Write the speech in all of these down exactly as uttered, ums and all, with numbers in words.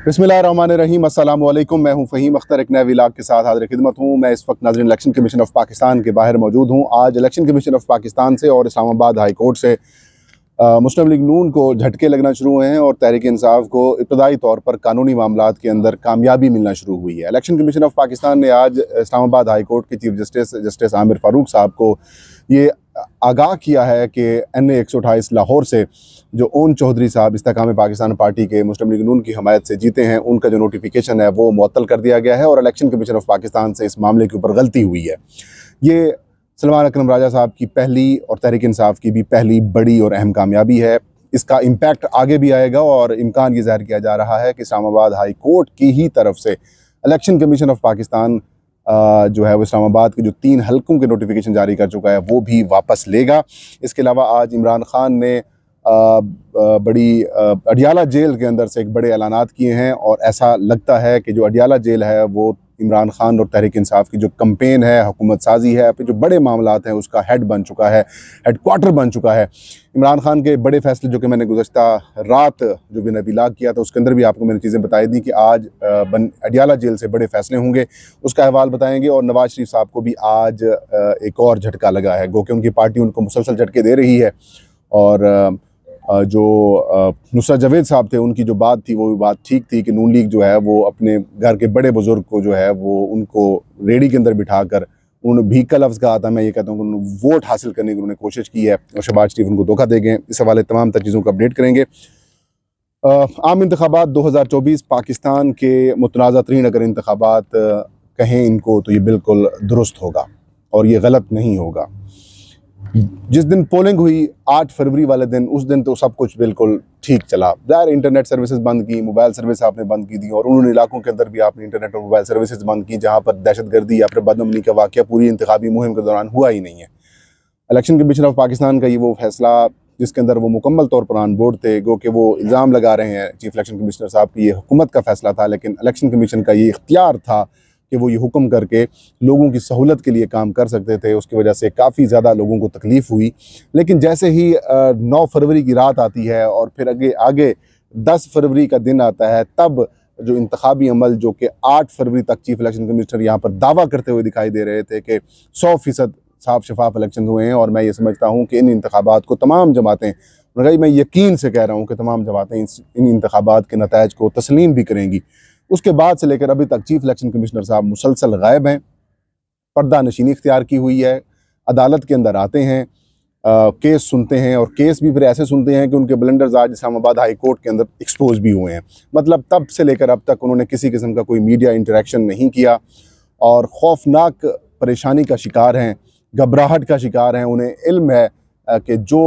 बिस्मिल्लाहिर्रहमानिर्रहीम, अस्सलाम वालेकुम। मैं हूं फ़हीम अख्तर, एक नए व्लॉग के साथ हाज़िर खिदमत हूं। मैं इस वक्त नाज़रीन इलेक्शन कमीशन ऑफ पाकिस्तान के बाहर मौजूद हूं। आज इलेक्शन कमीशन ऑफ पाकिस्तान से और इस्लामाबाद हाई कोर्ट से मुस्लिम लीग नून को झटके लगना शुरू हुए हैं और तहरीक इंसाफ को इब्तदाई तौर पर कानूनी मामलात के अंदर कामयाबी मिलना शुरू हुई है। इलेक्शन कमीशन ऑफ पाकिस्तान ने आज इस्लामाबाद हाई कोर्ट के chief justice justice Aamir Farooq साहब को ये आगाह किया है कि एन ए एक सौ अट्ठाईस लाहौर से जो ओन चौधरी साहब इस्तेकाम पाकिस्तान पार्टी के मुस्लिम लीग नून की हमायत से जीते हैं, उनका जो नोटिफिकेशन है वो मुअत्तल कर दिया गया है और इलेक्शन कमीशन ऑफ पाकिस्तान से इस मामले के ऊपर गलती हुई है। ये सलमान अकरम राजा साहब की पहली और तहरीक इंसाफ की भी पहली बड़ी और अहम कामयाबी है। इसका इम्पैक्ट आगे भी आएगा और इम्कान ये ज़ाहिर किया जा रहा है कि इस्लामाबाद हाई कोर्ट की ही तरफ से इलेक्शन कमीशन ऑफ पाकिस्तान जो है वो इस्लामाबाद के जो तीन हलकों के नोटिफिकेशन जारी कर चुका है वो भी वापस लेगा। इसके अलावा आज इमरान खान ने आ, बड़ी अडियाला जेल के अंदर से एक बड़े ऐलानात किए हैं और ऐसा लगता है कि जो अडियाला जेल है वो इमरान खान और तहरीक इंसाफ की जो कैंपेन है, हुकूमत साजी है, जो बड़े मामलात हैं उसका हेड बन चुका है, हेड क्वार्टर बन चुका है। इमरान खान के बड़े फैसले जो कि मैंने गुज़श्ता रात जो मैंने व्लॉग किया था उसके अंदर भी आपको मैंने चीज़ें बताई दी कि आज बन अडियाला जेल से बड़े फैसले होंगे, उसका अहवाल बताएंगे। और नवाज शरीफ साहब को भी आज एक और झटका लगा है, गो कि उनकी पार्टी उनको मुसलसल झटके दे रही है और जो नुसरत जवेद साहब थे उनकी जो बात थी वो भी बात ठीक थी कि नून लीग जो है वो अपने घर के बड़े बुजुर्ग को जो है वो उनको रेडी के अंदर बिठाकर उन्होंने भी का लफ्ज़ कहा था, मैं ये कहता हूँ कि उन्होंने वोट हासिल करने की उन्होंने कोशिश की है और शहबाज शरीफ उनको धोखा दे गए। इस हवाले तमाम तर चीज़ों को अपडेट करेंगे। आम इंतखाबात दो हज़ार चौबीस पाकिस्तान के मुतनाज़ा तरीन अगर इंतखाबात कहें इनको तो ये बिल्कुल दुरुस्त होगा और ये गलत नहीं होगा। जिस दिन पोलिंग हुई आठ फरवरी वाले दिन, उस दिन तो सब कुछ बिल्कुल ठीक चला। ज़ाहिर इंटरनेट सर्विसेज बंद की, मोबाइल सर्विस आपने बंद की थी और उन इलाकों के अंदर भी आपने इंटरनेट और मोबाइल सर्विसेज बंद की जहां पर दहशतगर्दी या फिर बदअमनी का वाक़या पूरी इंतखाबी मुहिम के दौरान हुआ ही नहीं है। इलेक्शन कमीशन ऑफ पाकिस्तान का ये वो फैसला जिसके अंदर वो मुकम्मल तौर पर ऑन बोर्ड थे, गो कि वो इल्ज़ाम लगा रहे हैं चीफ इलेक्शन कमिश्नर साहब की ये हुकूमत का फैसला था, लेकिन इलेक्शन कमीशन का ये इख्तियार था कि वो ये हुक्म करके लोगों की सहूलत के लिए काम कर सकते थे। उसकी वजह से काफ़ी ज़्यादा लोगों को तकलीफ़ हुई। लेकिन जैसे ही नौ फरवरी की रात आती है और फिर आगे आगे दस फरवरी का दिन आता है, तब जो इंतखाबी अमल जो कि आठ फरवरी तक चीफ इलेक्शन कमिश्नर यहाँ पर दावा करते हुए दिखाई दे रहे थे कि सौ फ़ीसद साफ शफाफ इलेक्शन हुए हैं और मैं ये समझता हूँ कि इन इंतखाबात को तमाम जमातें, मैं यकीन से कह रहा हूँ कि तमाम जमातें इन इंतखाबात के नताइज को तस्लीम भी करेंगी। उसके बाद से लेकर अभी तक चीफ इलेक्शन कमिश्नर साहब मुसलसल गायब हैं, पर्दा नशीनी इख्तियार की हुई है। अदालत के अंदर आते हैं, आ, केस सुनते हैं और केस भी फिर ऐसे सुनते हैं कि उनके ब्लंडर्स आज इस्लामाबाद हाई कोर्ट के अंदर एक्सपोज भी हुए हैं। मतलब तब से लेकर अब तक उन्होंने किसी किस्म का कोई मीडिया इंटरेक्शन नहीं किया और खौफनाक परेशानी का शिकार हैं, घबराहट का शिकार हैं। उन्हें इल्म है कि जो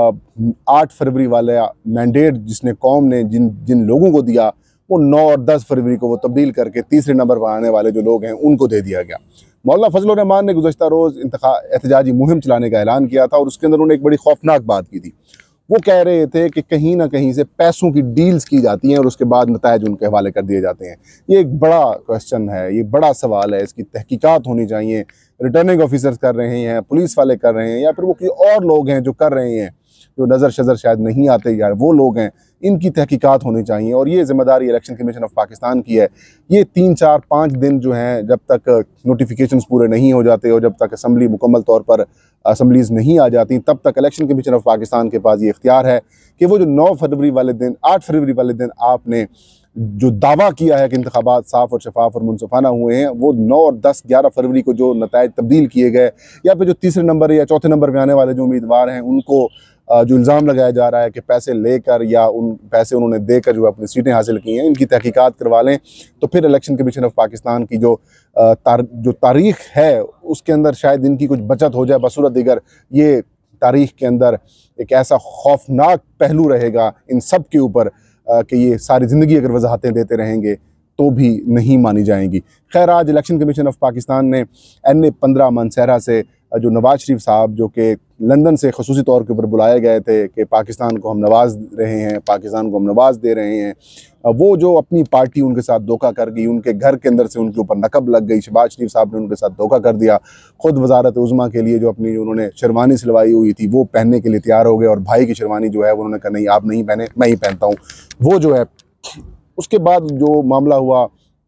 आठ फरवरी वाला मैंडेट जिसने कौम ने जिन जिन लोगों को दिया वो नौ और दस फरवरी को वो तब्दील करके तीसरे नंबर पर आने वाले जो लोग हैं उनको दे दिया गया। मौलाना फजल रहमान ने गुज़श्ता रोज़ एहतजाजी मुहिम चलाने का ऐलान किया था और उसके अंदर उन्होंने एक बड़ी खौफनाक बात की थी। वो कह रहे थे कि कहीं ना कहीं से पैसों की डील्स की जाती हैं और उसके बाद नताइज उनके हवाले कर दिए जाते हैं। ये एक बड़ा क्वेश्चन है, ये बड़ा सवाल है, इसकी तहकीकात होनी चाहिए। रिटर्निंग ऑफिसर्स कर रहे हैं, पुलिस वाले कर रहे हैं या फिर वो कोई और लोग हैं जो कर रहे हैं, जो नज़र शज़र शायद नहीं आते यार वो लोग हैं, इनकी तहकीकात होनी चाहिए और ये ज़िम्मेदारी इलेक्शन कमीशन ऑफ पाकिस्तान की है। ये तीन चार पाँच दिन जो हैं जब तक नोटिफिकेशंस पूरे नहीं हो जाते और जब तक असम्बली मुकम्मल तौर पर असम्बलीज़ नहीं आ जाती, तब तक इलेक्शन कमीशन ऑफ पाकिस्तान के पास ये इख्तियार है कि वो जो नौ फरवरी वाले दिन, आठ फरवरी वाले दिन आपने जो दावा किया है कि इंतखाबात साफ़ और शफाफ और मुनसफाना हुए हैं, वो नौ और दस ग्यारह फरवरी को जो नताइज तब्दील किए गए या फिर जो तीसरे नंबर या चौथे नंबर पर आने वाले जो उम्मीदवार हैं उनको जो इल्ज़ाम लगाया जा रहा है कि पैसे लेकर या उन पैसे उन्होंने देकर जो अपनी सीटें हासिल की हैं, इनकी तहकीकात करवा लें तो फिर इलेक्शन कमीशन ऑफ पाकिस्तान की जो तार, जो तारीख़ है उसके अंदर शायद इनकी कुछ बचत हो जाए। बसूरत दीगर ये तारीख़ के अंदर एक ऐसा खौफनाक पहलू रहेगा इन सब के ऊपर कि ये सारी ज़िंदगी अगर वजाहतें देते रहेंगे तो भी नहीं मानी जाएंगी। खैर, आज इलेक्शन कमीशन ऑफ पाकिस्तान ने एन ए पंद्रह मनसहरा से जो नवाज शरीफ साहब जो कि लंदन से खसूसी तौर के ऊपर बुलाए गए थे कि पाकिस्तान को हम नवाज रहे हैं, पाकिस्तान को हम नवाज दे रहे हैं, वो जो अपनी पार्टी उनके साथ धोखा कर गई, उनके घर के अंदर से उनके ऊपर नकब लग गई, शहबाज शरीफ साहब ने उनके साथ धोखा कर दिया। खुद वजारत उज़्मा के लिए जो अपनी जो उन्होंने शेरवानी सिलवाई हुई थी वो पहनने के लिए तैयार हो गए और भाई की शेरवानी जो है उन्होंने कहा नहीं आप नहीं पहने, मैं ही पहनता हूँ। वो जो है उसके बाद जो मामला हुआ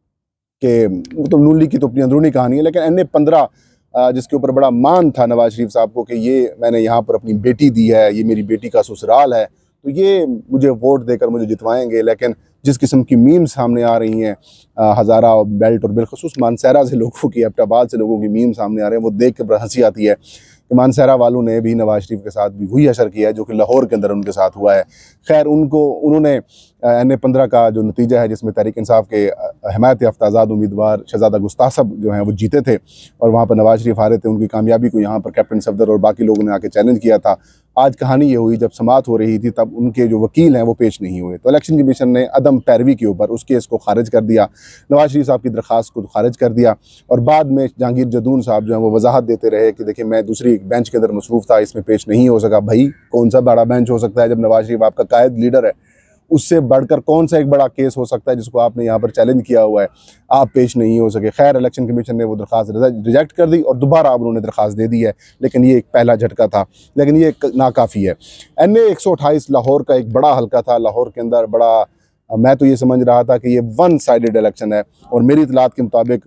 कि तो नून लीग की तो अपनी अंदरूनी कहानी है, लेकिन एन ए पंद्रह जिसके ऊपर बड़ा मान था नवाज शरीफ साहब को कि ये मैंने यहाँ पर अपनी बेटी दी है, ये मेरी बेटी का ससुराल है, तो ये मुझे वोट देकर मुझे जितवाएंगे। लेकिन जिस किस्म की मीम सामने आ रही हैं हज़ारा बेल्ट और बिलखसूस मानसहरा से लोगों की, एबटाबाद से लोगों की मीम सामने आ रहे हैं, वो देख कर हंसी आती है कि मानसहरा वालों ने भी नवाज शरीफ के साथ भी वही असर किया है जो कि लाहौर के अंदर उनके साथ हुआ है। खैर, उनको उन्होंने एन ए पंद्रह का जो नतीजा है जिसमें तहरीक इंसाफ के हिमायत याफ्ता आज़ाद उम्मीदवार शहजादा गुस्ताख साहब जो हैं वो जीते थे और वहाँ पर नवाज शरीफ हारे थे, उनकी कामयाबी को यहाँ पर कैप्टन सफदर और बाकी लोगों ने आके चैलेंज किया था। आज कहानी ये हुई, जब समाअत हो रही थी तब उनके जो वकील हैं वो पेश नहीं हुए, तो इलेक्शन कमीशन ने अदम पैरवी के ऊपर उस केस को खारिज कर दिया, नवाज शरीफ साहब की दरख्वास्त को खारिज कर दिया। और बाद में जहांगीर जदून साहब जो हैं वो वजाहत देते रहे कि देखिए मैं दूसरी बेंच के अंदर मसरूफ़ था, इसमें पेश नहीं हो सका। भाई, कौन सा बड़ा बेंच हो सकता है जब नवाज शरीफ आपका कायद लीडर है? उससे बढ़कर कौन सा एक बड़ा केस हो सकता है जिसको आपने यहाँ पर चैलेंज किया हुआ है, आप पेश नहीं हो सके। खैर, इलेक्शन कमीशन ने वो दरख्वास्त रिजेक्ट कर दी और दोबारा अब उन्होंने दरख्वास्त दे दी है, लेकिन ये एक पहला झटका था, लेकिन ये नाकाफ़ी है। एन ए एक सौ अट्ठाईस लाहौर का एक बड़ा हल्का था, लाहौर के अंदर बड़ा, मैं तो ये समझ रहा था कि ये वन साइडेड इलेक्शन है, और मेरी इतलात के मुताबिक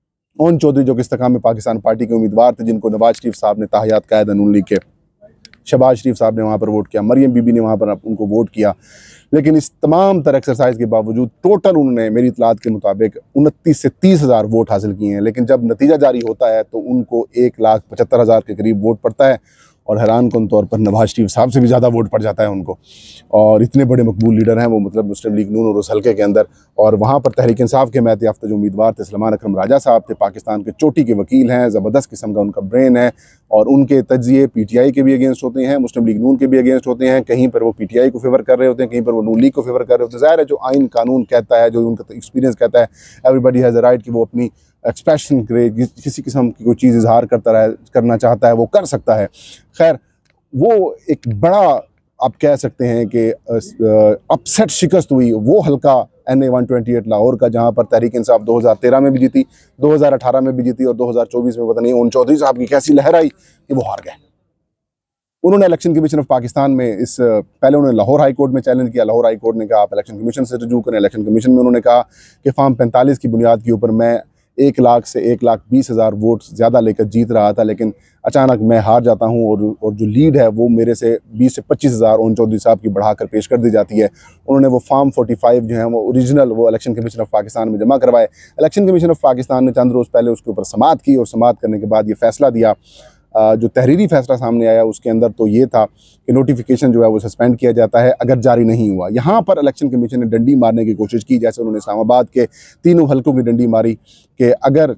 ओन चौधरी जो कि इस्तेकाम पाकिस्तान पार्टी के उम्मीदवार थे, जिनको नवाज शरीफ साहब ने ताहयात कायद नून लीग के शहबाज शरीफ साहब ने वहाँ पर वोट किया, मरियम बीबी ने वहाँ पर उनको वोट किया, लेकिन इस तमाम तर एक्सरसाइज के बावजूद टोटल उन्होंने मेरी इतलात के मुताबिक उनतीस से तीस हज़ार वोट हासिल किए हैं। लेकिन जब नतीजा जारी होता है तो उनको एक लाख पचहत्तर हज़ार के करीब वोट पड़ता है, और हैरान कन तौर पर नवाज शरीफ साहब से भी ज़्यादा वोट पड़ जाता है उनको। और इतने बड़े मकबूल लीडर हैं वो, मतलब मुस्लिम लीग नून और उस हल्के के अंदर, और वहाँ पर तहरीक इंसाफ के हिमायत याफ्ता जो उम्मीदवार थे सलमान अकरम राजा साहब थे, पाकिस्तान के चोटी के वकील हैं, ज़बरदस्त किस्म का उनका ब्रेन है, और उनके तज्जिए पी टी आई के भी अगेंस्ट होते हैं, मुस्लिम लीग नून के भी अगेंस्ट होते हैं। कहीं पर वो पी टी आई को फेवर कर रहे होते हैं, कहीं पर वो नून लीग को फेवर कर रहे होते हैं। ज़ाहिर है जो आइन कानून कहता है, जो उनका एक्सपीरियंस कहता है, एवरीबडी हैज़ अ राइट कि वो अपनी एक्सप्रेशन करे, किसी किस्म की कोई चीज़ इजहार करता रहे, करना चाहता है वो कर सकता है। खैर, वो एक बड़ा आप कह सकते हैं कि अपसेट शिकस्त हुई वो हल्का N A one twenty eight Lahore का, जहाँ पर तहरीक इंसाफ दो हज़ार तेरह में भी जीती, दो हज़ार अठारह में भी जीती, और दो हज़ार चौबीस में पता नहीं ओन चौधरी साहब की कैसी लहर आई कि वो हार गए। उन्होंने इलेक्शन कमीशन ऑफ पाकिस्तान में इस पहले उन्होंने लाहौर हाई कोर्ट में चैलेंज किया, लाहौर हाई कोर्ट ने कहा आप इलेक्शन कमीशन से रजू करें। इलेक्शन कमीशन में उन्होंने कहा कि फार्म पैंतालीस की बुनियाद के ऊपर मैं एक लाख से एक लाख बीस हज़ार वोट ज़्यादा लेकर जीत रहा था, लेकिन अचानक मैं हार जाता हूं, और और जो लीड है वो मेरे से बीस से पच्चीस हज़ार ओन चौधरी साहब की बढ़ाकर पेश कर दी जाती है। उन्होंने वो फार्म पैंतालीस जो है वो ओरिजिनल वो इलेक्शन कमीशन ऑफ पाकिस्तान में जमा करवाए। इलेक्शन कमीशन ऑफ पाकिस्तान ने चंद रोज़ पहले उसके ऊपर समाअत की, और समाअत करने के बाद ये फैसला दिया। जो तहरीरी फैसला सामने आया उसके अंदर तो ये था कि नोटिफिकेशन जो है वो सस्पेंड किया जाता है अगर जारी नहीं हुआ। यहाँ पर इलेक्शन कमीशन ने डंडी मारने की कोशिश की, जैसे उन्होंने इस्लामाबाद के तीनों हल्कों की डंडी मारी कि अगर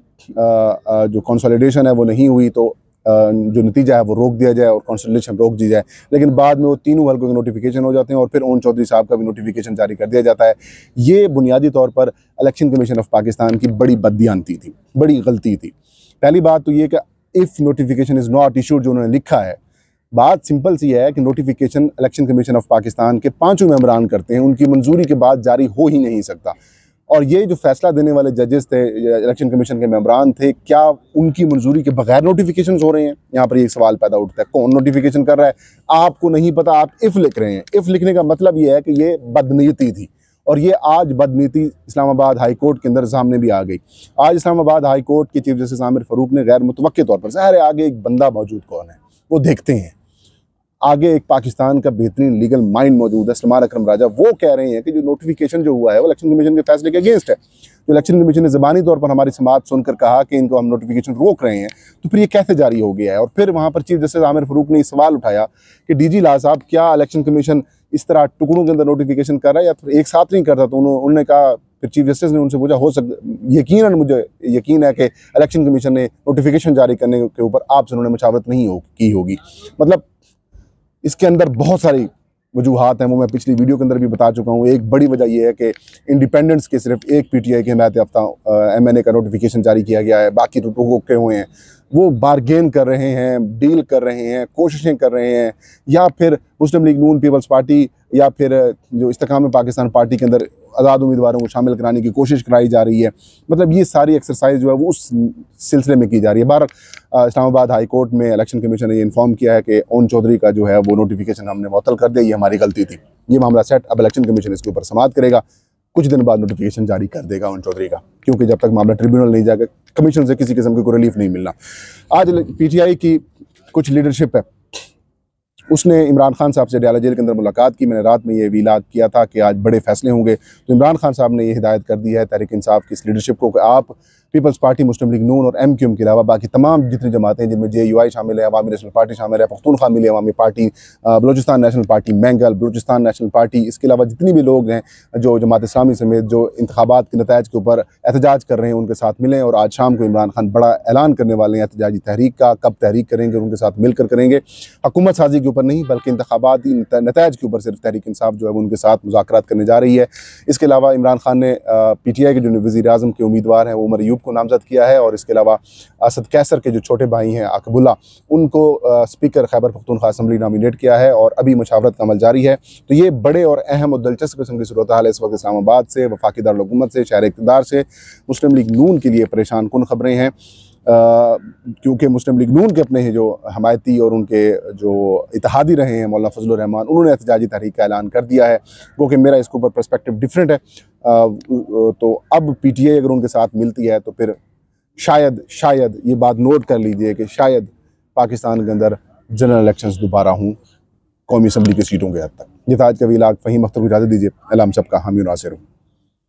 जो कंसोलिडेशन है वो नहीं हुई तो जो नतीजा है वो रोक दिया जाए और कंसोलिडेशन रोक दी जाए। लेकिन बाद में वो तीनों हल्कों के नोटिफिकेशन हो जाते हैं और फिर ओन चौधरी साहब का भी नोटिफिकेशन जारी कर दिया जाता है। ये बुनियादी तौर पर इलेक्शन कमीशन ऑफ पाकिस्तान की बड़ी बददियानती थी, बड़ी गलती थी। पहली बात तो ये कि if notification is not issued, जो उन्होंने लिखा है, बात सिंपल सी है कि notification election commission of Pakistan के पांचों मेंबरान करते हैं, उनकी मंजूरी के बाद जारी हो ही नहीं सकता। और ये जो फैसला देने वाले जजेस थे, इलेक्शन कमीशन के मेंबरान थे, क्या उनकी मंजूरी के बगैर नोटिफिकेशन हो रहे हैं? यहाँ पर एक सवाल पैदा उठता है, कौन नोटिफिकेशन कर रहा है? आपको नहीं पता, आप इफ़ लिख रहे हैं। इफ़ लिखने का मतलब ये है कि ये बदनीयती थी, और ये आज बदनीति इस्लामाबाद हाई कोर्ट के अंदर सामने भी आ गई। आज इस्लामाबाद हाई कोर्ट के चीफ जस्टिस आमिर फ़ारूक ने गैर मुतवक्के तौर पर, ज़ाहिर है आगे एक बंदा मौजूद कौन है वो देखते हैं, आगे एक पाकिस्तान का बेहतरीन लीगल माइंड मौजूद है सलमान अकरम राजा, वो कह रहे हैं कि जो नोटिफिकेशन जो हुआ है वो इलेक्शन कमीशन के फैसले के अगेंस्ट है। जो इलेक्शन कमीशन ने ज़बानी तौर पर हमारी समाअत सुनकर कहा कि इनको हम नोटिफिकेशन रोक रहे हैं, तो फिर ये कैसे जारी हो गया है? और फिर वहाँ पर चीफ जस्टिस आमिर फ़ारूक ने सवाल उठाया कि डी जी ला साहब, क्या इलेक्शन कमीशन इस तरह टुकड़ों के अंदर नोटिफिकेशन कर रहा है या फिर एक साथ नहीं करता? तो उन्होंने कहा, फिर चीफ जस्टिस ने उनसे पूछा, हो सकता यकीनन मुझे यकीन है कि इलेक्शन कमीशन ने नोटिफिकेशन जारी करने के ऊपर आपसे उन्होंने मशावरत नहीं हो की होगी। मतलब इसके अंदर बहुत सारी वजूहात हैं, वो मैं पिछली वीडियो के अंदर भी बता चुका हूँ। एक बड़ी वजह यह है कि इंडिपेंडेंस के सिर्फ एक पी टी आई के हिमायत याफ्ता एम एन ए का नोटिफिकेशन जारी किया गया है, बाकी तो रोके हुए हैं। वो बारगेन कर रहे हैं, डील कर रहे हैं, कोशिशें कर रहे हैं, या फिर मुस्लिम लीग नून पीपल्स पार्टी या फिर जो इस्तेकाम पाकिस्तान पार्टी के अंदर आज़ाद उम्मीदवारों को शामिल कराने की कोशिश कराई जा रही है। मतलब ये सारी एक्सरसाइज जो है वो उस सिलसिले में की जा रही है। बार इस्लामाबाद हाई कोर्ट में इलेक्शन कमीशन ने ये इन्फॉर्म किया है कि ओन चौधरी का जो है वो नोटिफिकेशन हमने मुअत्तल कर दिया, ये हमारी गलती थी, ये मामला सेट। अब इलेक्शन कमीशन इसके ऊपर समाअत करेगा। कुछ दिन बाद नोटिफिकेशन जारी कर देगा उन चौधरी का, क्योंकि जब तक मामला ट्रिब्यूनल नहीं जाएगा कमीशन से किसी किस्म की कोई रिलीफ नहीं मिलना। आज पीटीआई की कुछ लीडरशिप है, उसने इमरान खान साहब से डयाला जेल के अंदर मुलाकात की। मैंने रात में ये वीलाग किया था कि आज बड़े फैसले होंगे, तो इमरान खान साहब ने ये हिदायत कर दी है तहरीक इंसाफ की इस लीडरशिप को कि आप पीपल्स पार्टी, मुस्लिम लीग नून और एम क्यू एम के अलावा बाकी तमाम जितनी जमातें हैं, जिनमें जे यू आई शामिल है, अवामी नेशनल पार्टी शामिल है, पख्तूनख्वा मिली अवामी पार्टी, बलूचिस्तान नेशनल पार्टी मैंगल, बलूचिस्तान नेशनल पार्टी, इसके अलावा जितनी भी लोग हैं जो जमात इस्लामी समेत जो इंतखाबात के नतायज के ऊपर एहतजाज कर रहे हैं, उनके साथ मिलें। और आज शाम को इमरान खान बड़ा ऐलान करने वाले हैं एहतजाजी तहरीक का। कब तहरीक करेंगे, उनके साथ मिलकर करेंगे, हुकूमत साजी के ऊपर नहीं बल्कि इंतखाबाती नतायज के ऊपर सिर्फ तहरीक इंसाफ जो है वो उनके साथ मुज़ाकरात करने जा रही है। इसके अलावा इमरान खान ने पी टी आई के जो वज़ीर आज़म के उम्मीदवार हैं वो उमर अयूब को नामज़द किया है, और इसके अलावा असद कैसर के जो छोटे भाई हैं अकबुल्ला, उनको speaker Khyber Pakhtunkhwa assembly nominate किया है, और अभी मुशावरत का अमल जारी है। तो ये बड़े और अहम और दिलचस्प किस्म की सूरत हाल है इस वक्त इस्लामाबाद से, वफाकी दारुल-हुकूमत से, शहर इक़्तिदार से। मुस्लिम लीग नून के लिए परेशान कुन खबरें हैं, क्योंकि मुस्लिम लीग नून के अपने हैं जो हमायती और उनके जो इत्तेहादी रहे हैं मौलाना फजलुर रहमान, उन्होंने एहतजाजी तहरीक का ऐलान कर दिया है। वो कि मेरा इसके ऊपर पर्सपेक्टिव डिफरेंट है, तो अब पी टी आई अगर उनके साथ मिलती है तो फिर शायद शायद ये बात नोट कर लीजिए कि शायद पाकिस्तान के अंदर जनरल इलेक्शंस दोबारा हों कौमी असम्बली की सीटों के हद तक। ये था आज का वीलाग। फ़हीम अख्तर को इजाज़त दीजिए। अल्लाह हम सबका हामी नासिर हो।